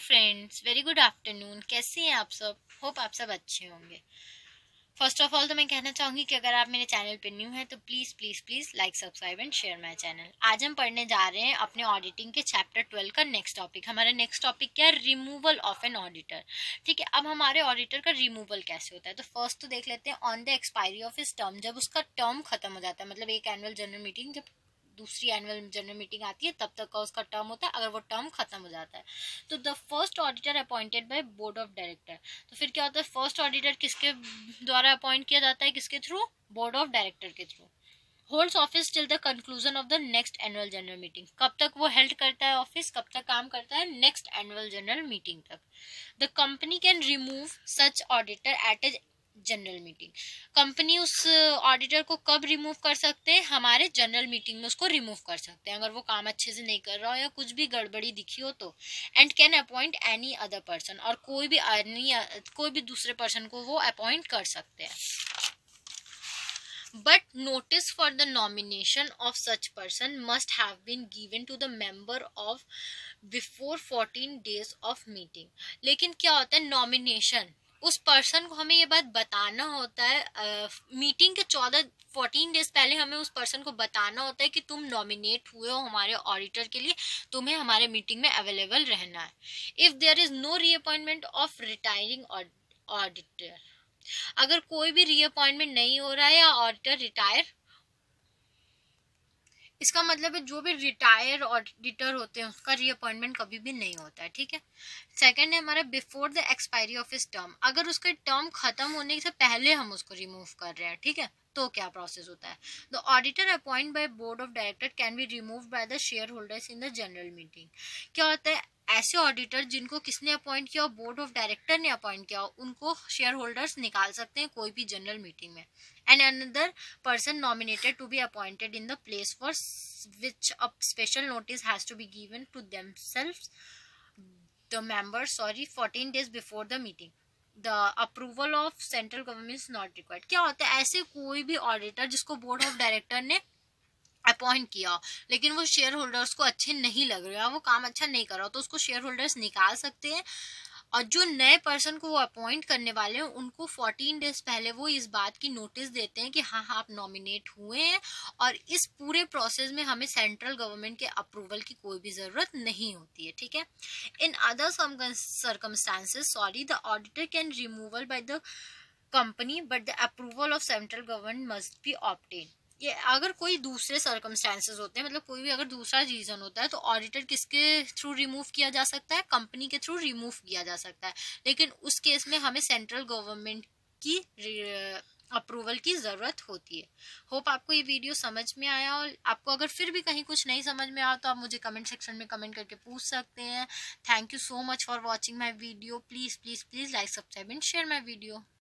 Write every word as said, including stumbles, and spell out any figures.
Friends, very good afternoon. कैसे हैं आप सब? होप आप सब अच्छे होंगे। फर्स्ट ऑफ ऑल तो मैं कहना चाहूंगी कि अगर आप मेरे चैनल पे न्यू हैं तो please please please like subscribe and share my channel. आज हम पढ़ने जा रहे हैं अपने ऑडिटिंग के चैप्टर ट्वेल्व का नेक्स्ट टॉपिक। हमारा नेक्स्ट टॉपिक क्या है? Removal of an auditor. ठीक है, अब हमारे ऑडिटर का रिमूवल कैसे होता है तो फर्स्ट तो देख लेते हैं on the expiry of his term. जब उसका टर्म खत्म हो जाता है, मतलब एक एनुअल जनरल मीटिंग, जब दूसरी एनुअल जनरल मीटिंग आती है तब तक का उसका टर्म होता है। अगर वो टर्म खत्म हो जाता है तो the first auditor appointed by board of director. तो फिर क्या होता है? फर्स्ट ऑडिटर किसके द्वारा अपॉइंट किया जाता है? किसके थ्रू? बोर्ड ऑफ डायरेक्टर के थ्रू। Holds office till the conclusion of the next annual general meeting. कब तक वो हेल्ड करता है ऑफिस? कब तक काम करता है? नेक्स्ट एनुअल जनरल मीटिंग तक। The company can remove such auditor at a general meeting. Company उस ऑडिटर को कब रिमूव कर सकते हैं? हमारे जनरल मीटिंग में उसको रिमूव कर सकते हैं अगर वो काम अच्छे से नहीं कर रहा हो या कुछ भी गड़बड़ी दिखी हो तो। And can appoint any other person, और कोई भी अन्य कोई भी दूसरे पर्सन को वो अपॉइंट कर सकते हैं। But notice for the nomination of such person must have been given to the member of before fourteen days of meeting. लेकिन क्या होता है? नॉमिनेशन उस पर्सन को हमें ये बात बताना होता है मीटिंग के चौदह फोर्टीन डेज पहले। हमें उस पर्सन को बताना होता है कि तुम नॉमिनेट हुए हो हमारे ऑडिटर के लिए, तुम्हें हमारे मीटिंग में अवेलेबल रहना है। If there is no reappointment of retiring auditor, अगर कोई भी रीअपॉइंटमेंट नहीं हो रहा है या ऑडिटर रिटायर, इसका मतलब है जो भी रिटायर ऑडिटर होते हैं उसका रीअपॉइंटमेंट कभी भी नहीं होता है। ठीक है। सेकंड है हमारा before the expiry of his term. अगर उसका टर्म खत्म होने से पहले हम उसको रिमूव कर रहे हैं, ठीक है, तो क्या प्रोसेस होता है? The auditor appoint by board of director can be remove by the share holders in the general meeting. क्या होता है? ऐसे ऑडिटर जिनको किसने अपॉइंट किया, बोर्ड ऑफ डायरेक्टर ने अपॉइंट किया, उनको शेयर होल्डर्स निकाल सकते हैं कोई भी जनरल मीटिंग में। And another person nominated to be appointed in the place for which a special notice has to be given to themselves the members sorry fourteen days before the meeting. The approval of central government is not required. क्या होता है? ऐसे कोई भी auditor जिसको board of director ने appoint किया लेकिन वो शेयर होल्डर्स को अच्छे नहीं लग रहा, वो काम अच्छा नहीं कर रहा, तो उसको शेयर होल्डर्स निकाल सकते हैं। और जो नए पर्सन को वो अपॉइंट करने वाले हैं उनको फोर्टीन डेज पहले वो इस बात की नोटिस देते हैं कि हाँ हाँ आप नॉमिनेट हुए हैं, और इस पूरे प्रोसेस में हमें सेंट्रल गवर्नमेंट के अप्रूवल की कोई भी जरूरत नहीं होती है। ठीक है। In other circumstances sorry the auditor can removal by the company but the approval of central government must be obtain. ये अगर कोई दूसरे सर्कमस्टांसेस होते हैं, मतलब कोई भी अगर दूसरा रीजन होता है तो ऑडिटर किसके थ्रू रिमूव किया जा सकता है? कंपनी के थ्रू रिमूव किया जा सकता है, लेकिन उस केस में हमें सेंट्रल गवर्नमेंट की अप्रूवल की जरूरत होती है। होप आपको ये वीडियो समझ में आया, और आपको अगर फिर भी कहीं कुछ नहीं समझ में आया तो आप मुझे कमेंट सेक्शन में कमेंट करके पूछ सकते हैं। Thank you so much for watching my video. Please please please like subscribe and share my video.